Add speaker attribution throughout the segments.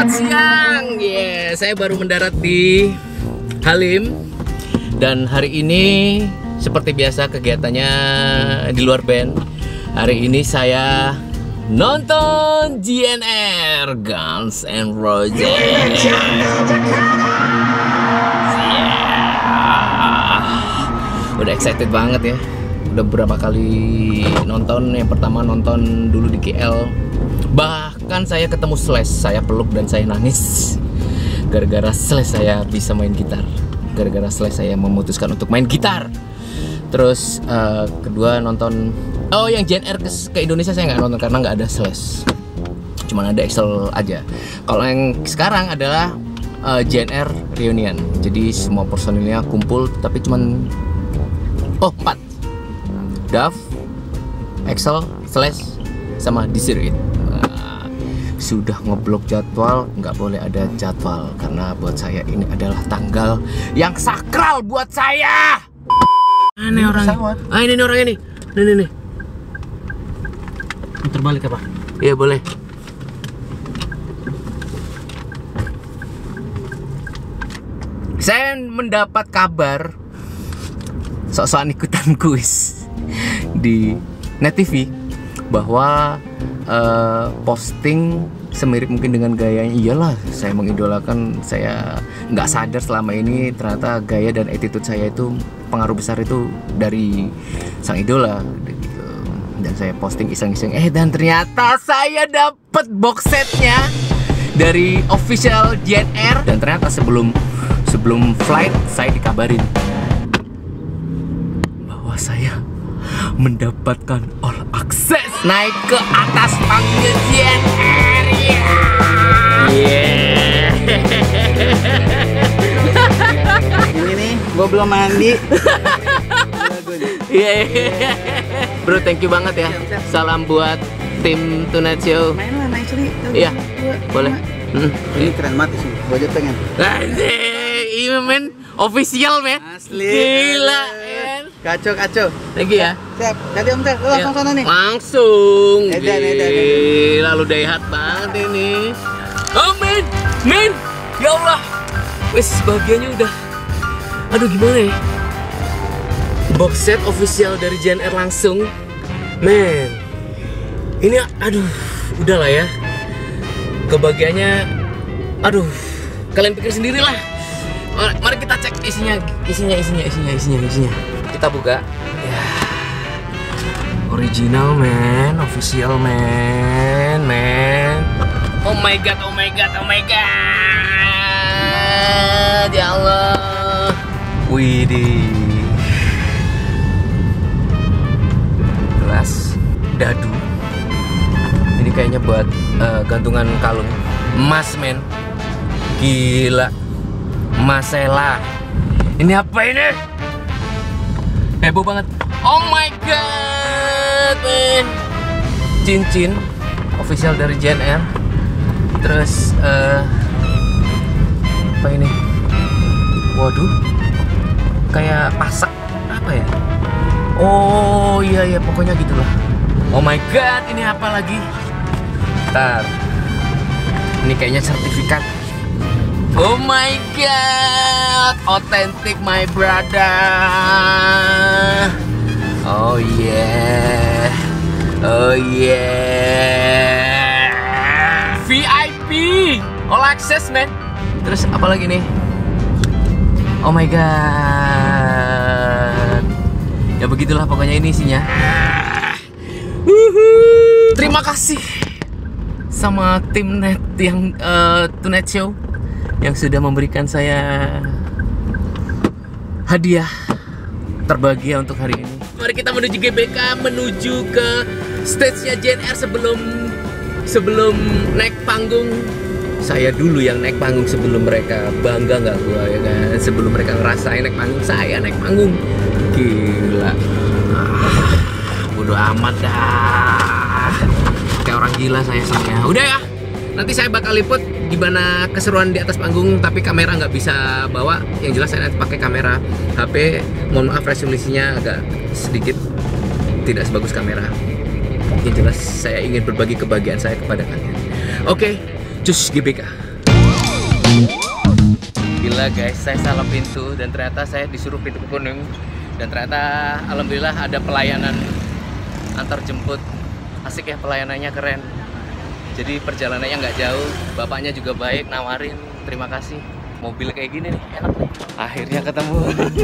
Speaker 1: Selamat siang. Saya baru mendarat di Halim. Dan hari ini seperti biasa kegiatannya di luar band. Hari ini saya nonton GNR, Guns N' Roses. Udah excited banget ya. Udah beberapa kali nonton. Yang pertama nonton dulu di KL. Bahkan saya ketemu Slash, saya peluk dan saya nangis. Gara-gara Slash saya bisa main gitar. Gara-gara Slash saya memutuskan untuk main gitar. Terus kedua nonton, oh yang GNR ke Indonesia saya nggak nonton karena nggak ada Slash. Cuman ada Excel aja. Kalau yang sekarang adalah GNR Reunion. Jadi semua personilnya kumpul tapi cuman 4. Duff, Excel, Slash, sama Desiree. Sudah ngeblok jadwal, nggak boleh ada jadwal karena buat saya ini adalah tanggal yang sakral buat saya. Ini orang. Ini orang ini. Nih. Muter balik apa? Iya boleh. Saya mendapat kabar sok-sokan ikutan kuis di Net TV bahwa posting semirip mungkin dengan gayanya. Iyalah, saya mengidolakan. Saya nggak sadar selama ini ternyata gaya dan attitude saya itu pengaruh besar itu dari sang idola gitu. Dan saya posting iseng-iseng, dan ternyata saya dapet box setnya dari official GNR. Dan ternyata sebelum flight saya dikabarin bahwa saya mendapatkan all access naik ke atas panggung GNR.
Speaker 2: Ini nih, gue belum mandi.
Speaker 1: Bro, thank you banget ya. Salam buat tim Tonight Show.
Speaker 2: Main lah, naik sini.
Speaker 1: Iya, boleh.
Speaker 2: Ini keren banget sih, gue aja pengen.
Speaker 1: Iya men, official men.
Speaker 2: Asli.
Speaker 1: Gila men.
Speaker 2: Kacau.
Speaker 1: Thank you ya.
Speaker 2: Siap, jadi Om Teh, lu langsung sana nih.
Speaker 1: Langsung.
Speaker 2: Edan.
Speaker 1: Gila, lu dayhat banget ini. Oh men. Ya Allah. Wes bahagianya udah. Aduh gimana ya? Box set official dari GNR langsung. Men. Ini udahlah ya. Kebahagiaannya aduh, kalian pikir sendirilah. Mari kita cek isinya. Kita buka. Ya. Original man, official man. Oh my god. Ya Allah. Widih. Gelas dadu. Ini kayaknya buat gantungan kalung emas men. Gila. Masela. Ini apa ini? Heboh banget. Oh my god man. Cincin official dari GNR. Terus apa ini? Waduh, kayak pasak apa ya? Oh iya pokoknya gitulah. Oh my god, ini apa lagi? Ntar, ini kayaknya sertifikat. Oh my god, authentic my brother. Oh yeah. VIP, all access man. Terus apa lagi nih? Oh my god. Ya begitulah pokoknya ini isinya. Terima kasih sama tim Net yang Tonight Show yang sudah memberikan saya hadiah terbahagia untuk hari ini. Mari kita menuju GBK, menuju ke stage-nya GNR sebelum naik panggung. Saya dulu yang naik panggung sebelum mereka. Bangga nggak gua ya kan? Sebelum mereka ngerasain naik panggung, saya naik panggung. Gila. Bodoh amat dah. Kayak orang gila saya sebenarnya. Udah ya. Nanti saya bakal liput gimana keseruan di atas panggung, tapi kamera nggak bisa bawa. Yang jelas saya nanti pakai kamera HP. Mohon maaf resolusinya agak sedikit tidak sebagus kamera. Yang jelas saya ingin berbagi kebahagiaan saya kepada kalian. Oke, cus GBK. Gila guys, saya salah pintu dan ternyata saya disuruh pintu kuning. Dan ternyata alhamdulillah ada pelayanan antar jemput. Asik ya, pelayanannya keren. Jadi perjalanannya nggak jauh, bapaknya juga baik, nawarin. Terima kasih. Mobil kayak gini nih, enak nih. Akhirnya ketemu.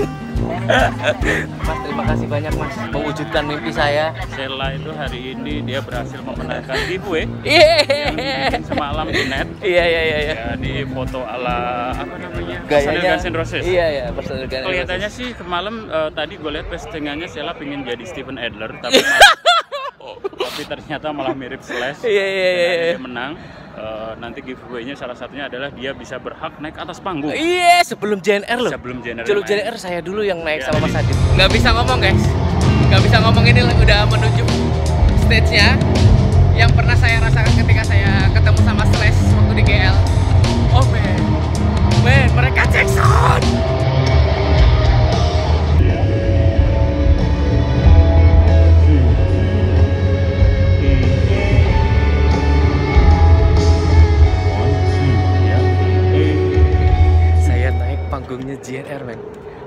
Speaker 1: Mas, terima kasih banyak Mas, mewujudkan mimpi saya.
Speaker 3: Sheila itu hari ini dia berhasil memenangkan giveaway
Speaker 1: Iya.
Speaker 3: yang bikin semalam di net.
Speaker 1: Iya.
Speaker 3: Ya, di foto ala apa namanya?
Speaker 1: Gayanya.
Speaker 3: Guns N' Roses.
Speaker 1: Iya, personal Guns N'
Speaker 3: Kelihatannya
Speaker 1: Roses.
Speaker 3: sih kemalam tadi gue lihat postingannya Sheila pengen jadi Steven Adler tapi ternyata malah mirip Slash.
Speaker 1: Iya.
Speaker 3: Dia menang. Nanti giveaway-nya salah satunya adalah dia bisa berhak naik atas panggung.
Speaker 1: Iya, sebelum JNR loh.
Speaker 3: Sebelum JNR.
Speaker 1: Sebelum JNR saya dulu yang naik
Speaker 3: Ya,
Speaker 1: sama Mas
Speaker 3: jadi-
Speaker 1: Adit. Nggak bisa ngomong guys, nggak bisa ngomong, ini udah menuju stage-nya yang pernah saya rasakan ketika saya ketemu sama Slash waktu di GL. Oh man, mereka Jackson. Saya naik panggungnya JNR man.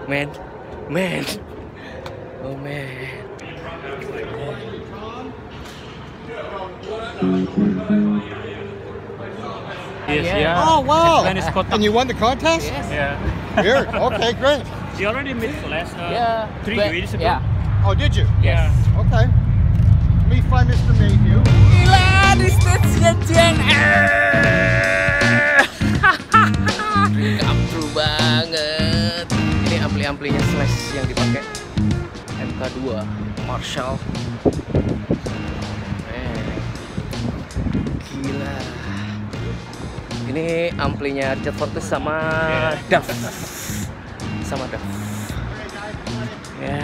Speaker 1: Oh man.
Speaker 3: Yes,
Speaker 1: Yeah.
Speaker 3: yeah.
Speaker 4: Oh, wow.
Speaker 3: His name is Kotak.
Speaker 4: And you won the contest?
Speaker 1: Yes.
Speaker 3: Yeah.
Speaker 4: Here. Okay, great.
Speaker 3: You already met Slash
Speaker 1: Yeah.
Speaker 3: 3
Speaker 1: but-
Speaker 3: years ago.
Speaker 1: Yeah.
Speaker 4: Oh, did you?
Speaker 3: Yeah.
Speaker 4: Okay. Let me find Mr. Mayhew.
Speaker 1: Gila, di stage-nya JNR. Come true banget. Ini ampli-amplinya Slash yang dipakai. MK2 Marshall. Gila. Ini amplinya Richard Fortus sama Duff. Sama Duff. Ya.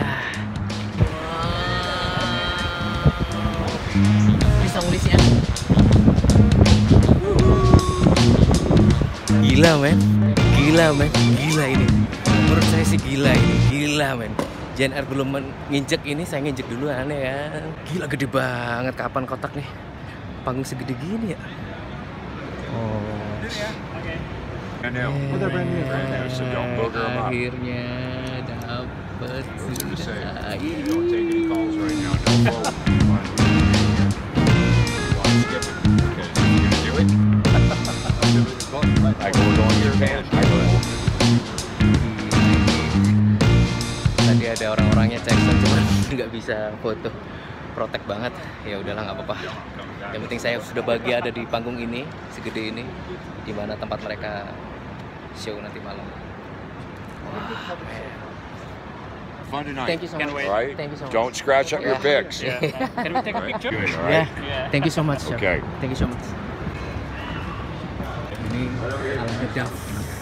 Speaker 1: Bisa nulisnya. Gila men, gila ini. Menurut saya sih gila ini, gila men. JNR belum nginjek ini, saya nginjek duluan ya. Gila gede banget, kapan kotak nih? Panggung segede gini ya? Oh. Akhirnya dapet sudah. Tadi ada orang-orangnya Jackson cuman nggak bisa foto, protek banget. Ya udahlah nggak apa-apa. Yang penting saya sudah bahagia ada di panggung ini segede ini, di mana tempat mereka show nanti malam. Wah,
Speaker 5: Fun tonight.
Speaker 1: thank you so
Speaker 3: Can't
Speaker 1: much.
Speaker 3: wait.
Speaker 5: All right?
Speaker 1: Thank you so much.
Speaker 5: Don't scratch up your
Speaker 1: Yeah.
Speaker 5: picks.
Speaker 3: Yeah. Can we take a picture?
Speaker 5: Good, all
Speaker 1: Yeah.
Speaker 5: right?
Speaker 3: Yeah.
Speaker 1: Thank you so much. Chef.
Speaker 5: Okay.
Speaker 1: Thank you so much. Ini alatnya Duff.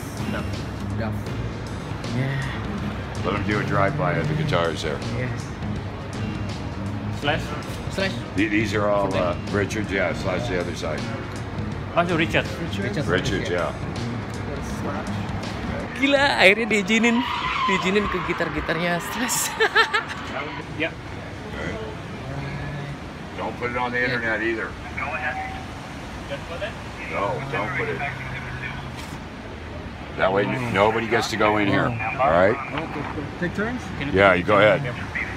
Speaker 1: Yeah.
Speaker 5: Let them do a drive-by of the guitars there.
Speaker 1: Yes.
Speaker 3: Slash.
Speaker 1: Slash.
Speaker 5: These are all Richards, yeah, slash the other side.
Speaker 3: Oh, so Richard.
Speaker 5: Richards, yeah.
Speaker 1: Gila, akhirnya diizinin ke gitar-gitarnya Slash.
Speaker 3: Yeah.
Speaker 5: Okay. Don't put it on the internet either. No, don't put it. That way nobody gets to go in here. All right?
Speaker 4: Take turns?
Speaker 5: Yeah, you go ahead.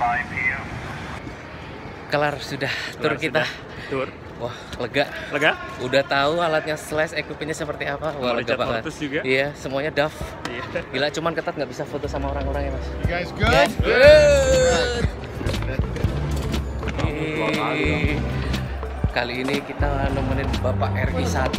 Speaker 1: Kelar sudah tur kita.
Speaker 3: Tur.
Speaker 1: Wah, lega.
Speaker 3: Lega?
Speaker 1: Udah tahu alatnya Slash, equipmentnya seperti apa. Wah, lega
Speaker 3: Richard
Speaker 1: banget.
Speaker 3: Fortus juga.
Speaker 1: Iya, semuanya Duff.
Speaker 3: Iya.
Speaker 1: Gila, cuman ketat nggak bisa foto sama orang-orangnya mas.
Speaker 4: You guys good?
Speaker 1: Yes, good. Kali ini kita nemenin Bapak RI1.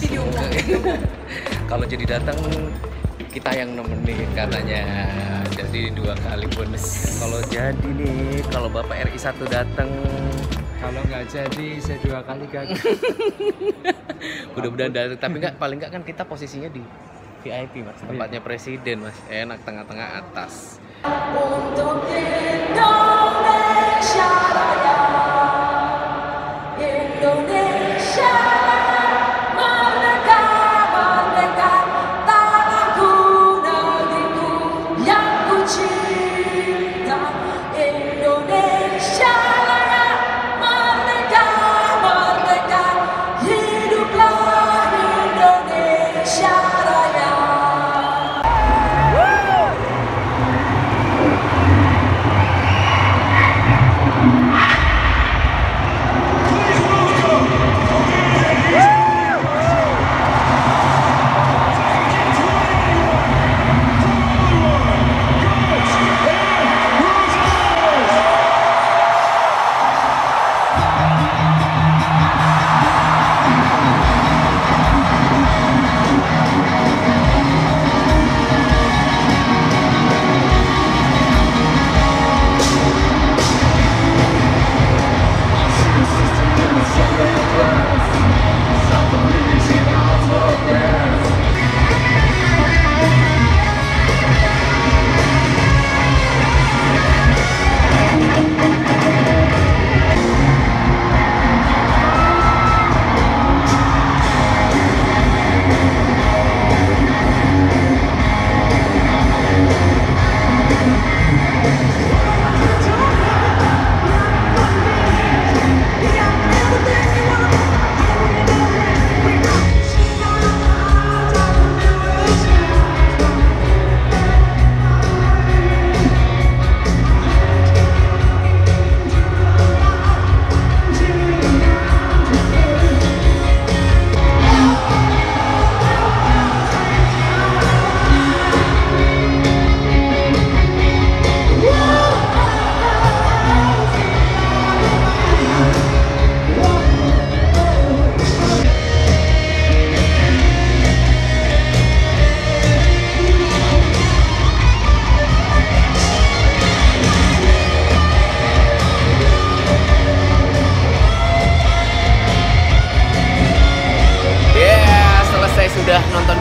Speaker 1: Kalau jadi datang kita yang nemenin katanya. Jadi 2 kali bonus. Kalau jadi nih, kalau Bapak RI1 datang,
Speaker 2: Kalau nggak jadi, saya 2 kali gagal.
Speaker 1: mudah-mudahan datang. Tapi nggak, paling nggak kan kita posisinya di VIP mas, tempatnya presiden mas, enak tengah-tengah atas.
Speaker 6: Untuk Indonesia Raya, Indonesia merdeka, merdeka, tanahku, negeriku yang ku cinta. Indonesia Raya, merdeka, merdeka, hiduplah Indonesia Raya.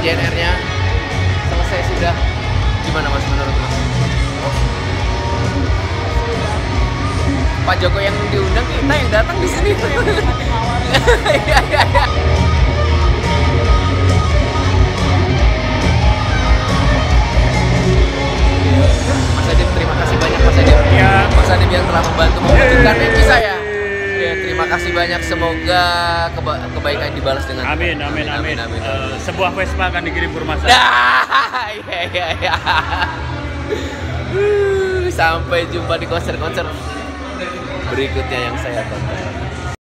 Speaker 1: JNR-nya selesai sudah. Gimana Mas menurut Mas? Pak Joko yang diundang, kita yang datang di sini. Iya, iya, iya. Mas Adib, terima kasih banyak Mas Adib.
Speaker 3: Ya.
Speaker 1: Mas Adib yang telah membantu mewujudkan mimpi saya. Ya, terima kasih banyak. Semoga kebaikan dibalas dengan
Speaker 3: Amin, amin, amin. Sebuah Vespa akan dikirim ke rumah saya.
Speaker 1: Iya, iya, iya. Sampai jumpa di konser-konser berikutnya yang saya tonton.